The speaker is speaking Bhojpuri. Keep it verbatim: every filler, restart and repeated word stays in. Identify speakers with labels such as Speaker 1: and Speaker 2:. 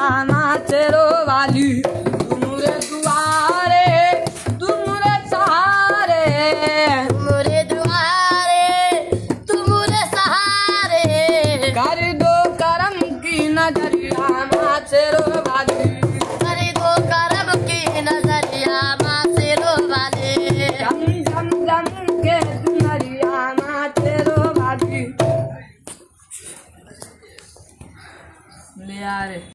Speaker 1: नजरिया नाचेरो वाली तुमरे दुआरे तुमरे सहारे
Speaker 2: तुमरे दुआरे तुमरे सहारे
Speaker 1: कर दो करम की नजरिया नाचेरो वाली
Speaker 2: कर दो करम की नजरिया नाचेरो वाली
Speaker 1: जम जम जम के नजरिया नाचेरो वाली ले आ रे।